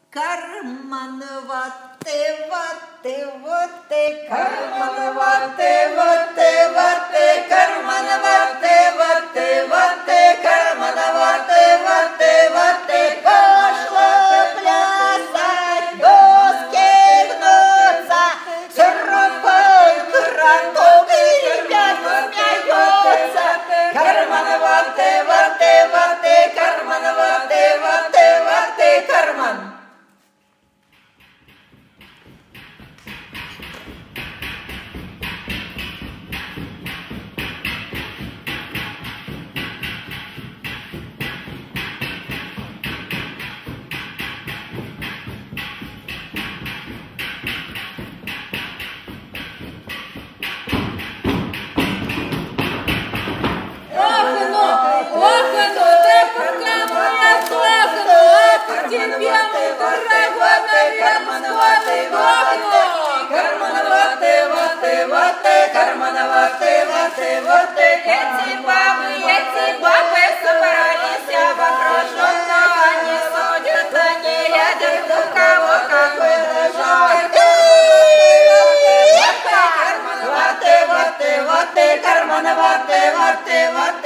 Карманвате, вате, вате, карманвате, вате, вате, карманвате, вате, вате, карманвате, вате, вате, пошла плясать, доски гнутся, сырой кроток и ребята смеются. Карманвате, вате, вате, карманвате, вате, вате, карман. Эти бабы собрались вокруг, но они судят, они рядом, у кого какой дрожок. Вате, вате, вате, карман, вате, вате, вате.